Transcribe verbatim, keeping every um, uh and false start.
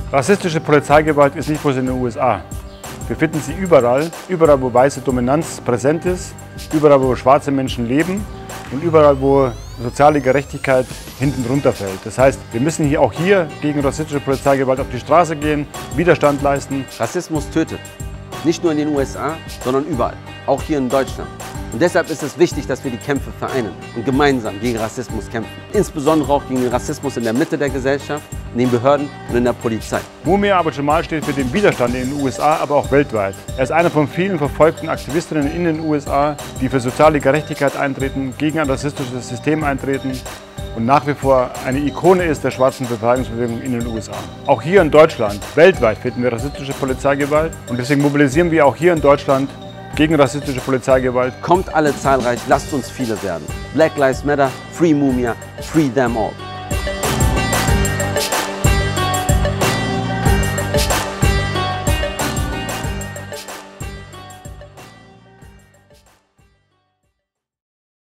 Rassistische Polizeigewalt ist nicht bloß in den U S A. Wir finden sie überall, überall wo weiße Dominanz präsent ist, überall wo schwarze Menschen leben und überall wo soziale Gerechtigkeit hinten runterfällt. Das heißt, wir müssen hier auch hier gegen rassistische Polizeigewalt auf die Straße gehen, Widerstand leisten. Rassismus tötet. Nicht nur in den U S A, sondern überall. Auch hier in Deutschland. Und deshalb ist es wichtig, dass wir die Kämpfe vereinen und gemeinsam gegen Rassismus kämpfen. Insbesondere auch gegen den Rassismus in der Mitte der Gesellschaft, in den Behörden und in der Polizei. Mumia Abu Jamal steht für den Widerstand in den U S A, aber auch weltweit. Er ist einer von vielen verfolgten Aktivistinnen in den U S A, die für soziale Gerechtigkeit eintreten, gegen ein rassistisches System eintreten und nach wie vor eine Ikone ist der schwarzen Befreiungsbewegung in den U S A. Auch hier in Deutschland, weltweit finden wir rassistische Polizeigewalt und deswegen mobilisieren wir auch hier in Deutschland gegen rassistische Polizeigewalt. Kommt alle zahlreich, lasst uns viele werden. Black Lives Matter, Free Mumia, Free them all.